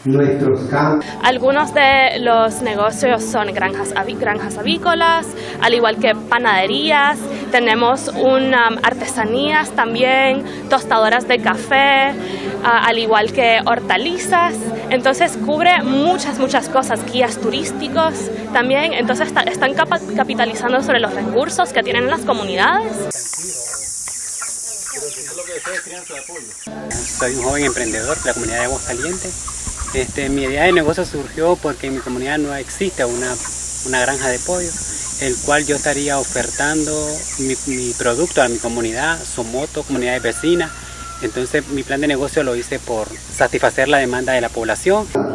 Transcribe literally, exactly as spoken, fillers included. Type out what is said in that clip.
nuestros campos. Algunos de los negocios son granjas, aví granjas avícolas, al igual que panaderías. Tenemos una, um, artesanías también, tostadoras de café, uh, al igual que hortalizas. Entonces cubre muchas, muchas cosas, guías turísticos también. Entonces está, están capa capitalizando sobre los recursos que tienen las comunidades. Soy un joven emprendedor de la comunidad de Aguascalientes. Este, mi idea de negocio surgió porque en mi comunidad no existe una, una granja de pollo, el cual yo estaría ofertando mi, mi producto a mi comunidad, Somoto, comunidades vecinas. Entonces mi plan de negocio lo hice por satisfacer la demanda de la población.